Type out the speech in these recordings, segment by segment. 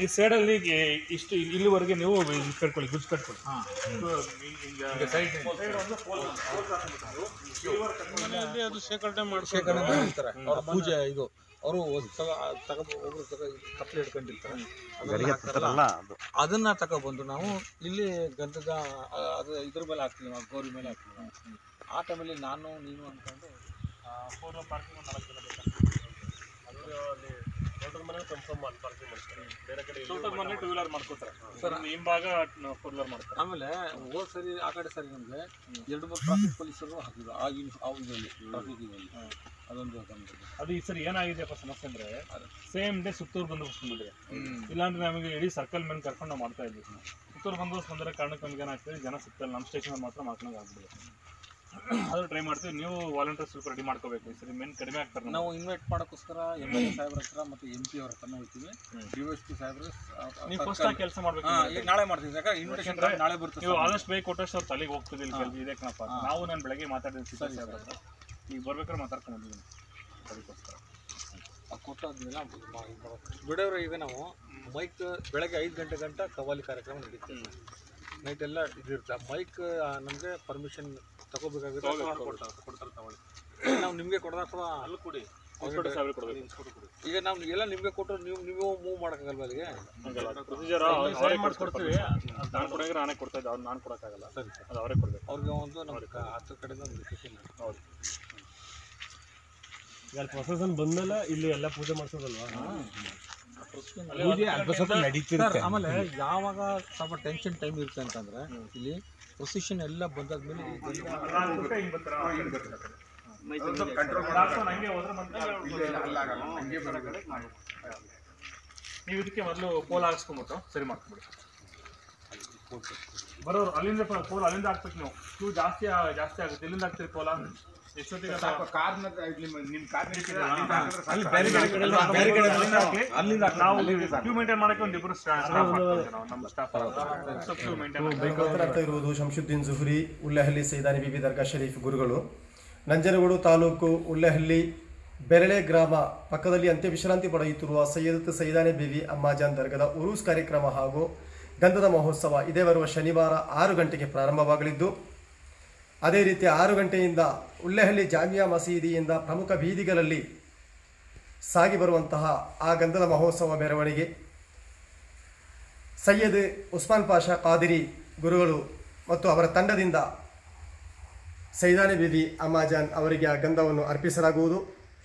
ಈ ಸೈಡಲ್ಲಿ ಇಷ್ಟು ಇಲ್ಲಿವರೆಗೆ ನೀವು ಕಟ್ಕೊಳ್ಳಿ, ಗುಡ್ಸ್ ಕಟ್ಕೊಳ್ಳಿ. ಅದು ಶೇಖರಣೆ ಮಾಡ್ತಾರೆ. ಅವ್ರ ಪೂಜೆ ಇದು ಅವರು ಒಬ್ರು ಕತ್ಲೆ ಹಿಡ್ಕೊಂಡಿರ್ತಾರೆ, ಅದನ್ನ ತಗೊಬಂದು ನಾವು ಇಲ್ಲಿ ಗಂಧದ ಅದು ಇದ್ರ ಮೇಲೆ ಹಾಕ್ತೀವಿ, ನಾವು ಗೌರಿ ಮೇಲೆ ಹಾಕ್ತೀವಿ. ಆ ಟೈಮಲ್ಲಿ ನಾನು ನೀನು ಅಂದ್ಕೊಂಡು ಪೂರ್ವ ಪಾರ್ಕಿಂಗ್ 4 ಜನ ಬೇಕಾಗ್ತದೆ. ಅದು ಅಲ್ಲಿ ಟೋಟಲ್ ಮನೆ ಕನ್ಫರ್ಮ್ ಮಾಡಿ ಪಾರ್ಕಿಂಗ್ ಮಾಡ್ತಾರೆ. ಬೇರೆ ಕಡೆ ಟೋಟಲ್ ಮನೆ 2 ವೀಲರ್ ಮಾಡ್ಕೊತಾರೆ ಸರ್, ಹಿಂಭಾಗ 4 ವೀಲರ್ ಮಾಡ್ತಾರೆ. ಆಮೇಲೆ ಹೋದ ಸರಿ ಆ ಕಡೆ ಸರಿ ನಮಗೆ 2-3 ಟ್ರಾಫಿಕ್ ಪೊಲೀಸರು ಹಾಕಿದ್ರು ಆ ಇದರಲ್ಲಿ ಟ್ರಾಫಿಕ್ ಇದರಲ್ಲಿ. ಅದೊಂದು ಅದು ಈ ಸರಿ ಏನಾಗಿದೆಯಪ್ಪ ಸಮಸ್ಯೆ ಅಂದರೆ ಸೇಮ್ ಡೇ ಸುತ್ತೂರು ಬಂದೋಬಸ್ತ್ ಬಂದಿದೆ. ಇಲ್ಲಾಂದ್ರೆ ನಮಗೆ ಇಡೀ ಸರ್ಕಲ್ ಮೇಲೆ ಕರ್ಕೊಂಡು ನಾವು ಮಾಡ್ತಾ ಇದ್ವಿ. ಸುತ್ತೂರು ಬಂದೋಬಸ್ತ್ ಬಂದರೆ ಕಾರಣಕ್ಕೆ ನಮ್ಗೆ ಏನಾಗ್ತದೆ, ಜನ ಸಿಗ್ತಲ್ಲ, ನಮ್ಮ ಸ್ಟೇಷನ್ ಮಾತ್ರ ಮಾಡ್ಕೊಂಡು ಆಗ್ಬಿಡಿದೆ. ಅದು ಟ್ರೈ ಮಾಡ್ತೀವಿ. ನೀವು ವಾಲಂಟಿಯರ್ಸ್ ಸ್ವಲ್ಪ ರೆಡಿ ಮಾಡ್ಕೋಬೇಕು. ಈ ಸರಿ ಮೇನ್ ಕಡಿಮೆ ಆಗ್ತಾರೆ. ನಾವು ಇನ್ವೈಟ್ ಮಾಡೋಕ್ಕೋಸ್ಕರ MLA ಸಾಹೇಬ್ರ ಹತ್ರ ಮತ್ತು MP ಅವ್ರ ಹತ್ರ ಹೋಗ್ತೀವಿ. DSP ಸಾಹೇಬ್ರು ನೀವು ಫಸ್ಟ್ ಕೆಲಸ ಮಾಡಬೇಕು. ನಾಳೆ ಮಾಡ್ತೀವಿ, ಯಾಕಂದ್ರೆ ಇನ್ವಿಟೇಷನ್ ನಾಳೆ ಬರ್ತದೆ. ನೀವು ಆದಷ್ಟು ಬೇಗ ಕೊಟ್ಟಷ್ಟು ಅವ್ರು ತಲೆಗೆ ಹೋಗ್ತದೆ. ಇಲ್ಲಿ ಇದೆ ಕಣಪ್ಪ, ನಾವು ನಾನು ಬೆಳಗ್ಗೆ ಮಾತಾಡಿದ ಸಿದ್ಧಾರ್ಥ ಸಾಹೇಬ್ರ ಹತ್ರ ಈಗ ಬರ್ಬೇಕಾದ್ರೆ ಮಾತಾಡ್ಕೊಂಡು ಬಂದಿದ್ದೀನಿ. ಅದಕ್ಕೋಸ್ಕರ ಅದು ಕೊಟ್ಟಾದ್ಮೇಲೆ ಬಿಡೋರು ಈಗ ನಾವು ಮೈಕ್ ಬೆಳಗ್ಗೆ 5 ಗಂಟೆ ಗಂಟ ಕವಾಲಿ ಕಾರ್ಯಕ್ರಮ ನಡೀತೀವಿ. ನೈಟ್ ಎಲ್ಲ ಇದಿರುತ್ತೆ. ಮೈಕ್ ನಮಗೆ ಪರ್ಮಿಷನ್ ತಗೋಬೇಕಾಗುತ್ತೆ, ಕೊಡ್ತಾರೆ ತಗೊಳ್ಳಿ. ನಾವು ನಿಮಗೆ ಕೊಡೋದು ಅಥವಾ ಅಲ್ಲಿ ಕೊಡಿ, ಈಗ ನಾವು ಎಲ್ಲ ನಿಮಗೆ ಕೊಟ್ಟರು ನೀವು ಮೂವ್ ಮಾಡೋಕ್ಕಾಗಲ್ವ ಅಲ್ಲಿಗೆ? ಪ್ರೊಸೀಜರ್ ಮಾಡಿಸ್ಕೊಡ್ತೀವಿ. ನಾನು ಕೊಡೋಂದ್ರೆ ನಾನೇ ಕೊಡ್ತಾ ಇದ್ದೆ, ಅವ್ರು ನಾನು ಕೊಡೋಕ್ಕಾಗಲ್ಲ. ಸರಿ, ಅದು ಅವರೇ ಕೊಡಬೇಕು. ಅವ್ರಿಗೆ ಒಂದು ನಮಗೆ 10 ಕಡೆಯಿಂದ ಒಂದು ಡಿಸಿಷನ್. ಹೌದು, ಈಗ ಪ್ರೊಸೆಷನ್ ಬಂದಮೇಲೆ ಇಲ್ಲಿ ಎಲ್ಲ ಪೂಜೆ ಮಾಡಿಸೋದಲ್ವಾ? ಆಮೇಲೆ ಯಾವಾಗ ಸ್ವಲ್ಪ ಟೆನ್ಷನ್ ಟೈಮ್ ಇರುತ್ತೆ ಅಂತಂದ್ರೆ ಇಲ್ಲಿ ಪ್ರೊಸೆಷನ್ ಎಲ್ಲ ಬಂದಾದ್ಮೇಲೆ ನೀವು ಇದಕ್ಕೆ ಮೊದಲು ಪೋಲ್ ಹಾಕ್ಸ್ಕೊಂಬಿಟ್ಟು ಸರಿ ಮಾಡ್ಕೊಂಬಿಡಿ. ಬರೋರು ಅಲ್ಲಿಂದ ಪೋಲ್ ಅಲ್ಲಿಂದ ಹಾಕ್ಬೇಕು. ನೀವು ಕ್ಯೂ ಜಾಸ್ತಿ ಆಗುತ್ತೆ. ಇಲ್ಲಿಂದ ಹಾಕ್ತೀರಿ ಪೋಲ ಎಷ್ಟೊತ್ತಿಗೆ? ಇರುವುದು ಶಂಶುದ್ದೀನ್ ಜುಹ್ರಿ, ಉಲ್ಲೆಹಳ್ಳಿ ಸೈದಾನಿ ಬಿಬಿ ದರ್ಗಾ ಶರೀಫ್ ಗುರುಗಳು, ನಂಜನಗೂಡು ತಾಲೂಕು ಉಲ್ಲೆಹಳ್ಳಿ ಬೆರಳೆ ಗ್ರಾಮ ಪಕ್ಕದಲ್ಲಿ ಅಂತ್ಯ ವಿಶ್ರಾಂತಿ ಪಡೆಯುತ್ತಿರುವ ಸೈಯದತ್ ಸೈದಾನಿ ಬಿಬಿ ಅಮ್ಮಾಜಾನ್ ದರ್ಗಾದ ಉರೂಸ್ ಕಾರ್ಯಕ್ರಮ ಹಾಗೂ ಗಂಧದ ಮಹೋತ್ಸವ ಇದೇ ಬರುವ ಶನಿವಾರ 6 ಗಂಟೆಗೆ ಪ್ರಾರಂಭವಾಗಲಿದ್ದು, ಅದೇ ರೀತಿ 6 ಗಂಟೆಯಿಂದ ಉಲ್ಲೆಹಳ್ಳಿ ಜಾಮಿಯಾ ಮಸೀದಿಯಿಂದ ಪ್ರಮುಖ ಬೀದಿಗಳಲ್ಲಿ ಸಾಗಿ ಬರುವಂತಹ ಆ ಗಂಧದ ಮಹೋತ್ಸವ ಮೆರವಣಿಗೆ ಸೈಯದ್ ಉಸ್ಮಾನ್ ಪಾಷಾ ಕಾದಿರಿ ಗುರುಗಳು ಮತ್ತು ಅವರ ತಂಡದಿಂದ ಸೈದಾನಿ ಬಿಬಿ ಅಮ್ಮಾಜಾನ್ ಅವರಿಗೆ ಆ ಗಂಧವನ್ನು ಅರ್ಪಿಸಲಾಗುವುದು.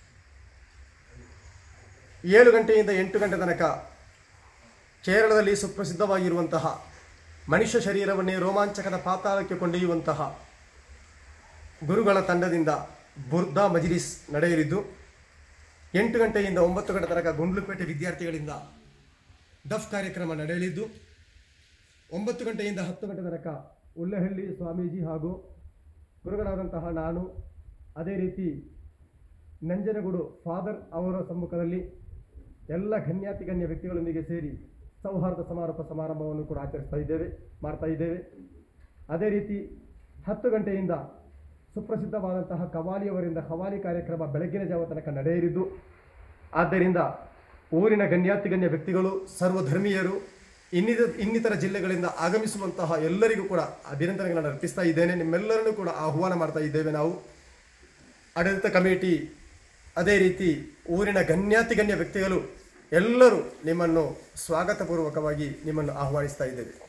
7 ಗಂಟೆಯಿಂದ 8 ಗಂಟೆ ತನಕ ಕೇರಳದಲ್ಲಿ ಸುಪ್ರಸಿದ್ಧವಾಗಿರುವಂತಹ ಮನುಷ್ಯ ಶರೀರವನ್ನೇ ರೋಮಾಂಚಕದ ಪಾತಾಳಕ್ಕೆ ಕೊಂಡೊಯ್ಯುವಂತಹ ಗುರುಗಳ ತಂಡದಿಂದ ಬುರ್ದಾ ಮಜ್ಲಿಸ್ ನಡೆಯಲಿದ್ದು, 8 ಗಂಟೆಯಿಂದ 9 ಗಂಟೆ ತನಕ ಗುಂಡ್ಲುಪೇಟೆ ವಿದ್ಯಾರ್ಥಿಗಳಿಂದ ದಫ್ ಕಾರ್ಯಕ್ರಮ ನಡೆಯಲಿದ್ದು, 9 ಗಂಟೆಯಿಂದ 10 ಗಂಟೆ ತನಕ ಉಲ್ಲೆಹಳ್ಳಿ ಸ್ವಾಮೀಜಿ ಹಾಗೂ ಗುರುಗಳಾದಂತಹ ನಾನು, ಅದೇ ರೀತಿ ನಂಜನಗೂಡು ಫಾದರ್ ಅವರ ಸಮ್ಮುಖದಲ್ಲಿ ಎಲ್ಲ ಗಣ್ಯ ವ್ಯಕ್ತಿಗಳೊಂದಿಗೆ ಸೇರಿ ಸೌಹಾರ್ದ ಸಮಾರೋಪ ಸಮಾರಂಭವನ್ನು ಕೂಡ ಮಾಡ್ತಾ ಇದ್ದೇವೆ. ಅದೇ ರೀತಿ 10 ಗಂಟೆಯಿಂದ ಸುಪ್ರಸಿದ್ಧವಾದಂತಹ ಕವಾಲಿಯವರಿಂದ ಖವಾಲಿ ಕಾರ್ಯಕ್ರಮ ಬೆಳಗ್ಗಿನ ಜಾವ ತನಕ ನಡೆಯಲಿದ್ದು, ಆದ್ದರಿಂದ ಊರಿನ ಗಣ್ಯ ವ್ಯಕ್ತಿಗಳು, ಸರ್ವಧರ್ಮೀಯರು, ಇನ್ನಿತರ ಜಿಲ್ಲೆಗಳಿಂದ ಆಗಮಿಸುವಂತಹ ಎಲ್ಲರಿಗೂ ಕೂಡ ಅಭಿನಂದನೆಗಳನ್ನು ಅರ್ಪಿಸ್ತಾ ಇದ್ದೇನೆ. ನಿಮ್ಮೆಲ್ಲರನ್ನೂ ಕೂಡ ಆಹ್ವಾನ ಮಾಡ್ತಾ ಇದ್ದೇವೆ. ನಾವು ಆಡಳಿತ ಕಮಿಟಿ, ಅದೇ ರೀತಿ ಊರಿನ ಗಣ್ಯ ವ್ಯಕ್ತಿಗಳು ಎಲ್ಲರೂ ನಿಮ್ಮನ್ನು ಸ್ವಾಗತಪೂರ್ವಕವಾಗಿ ನಿಮ್ಮನ್ನು ಆಹ್ವಾನಿಸ್ತಾ ಇದ್ದೇವೆ.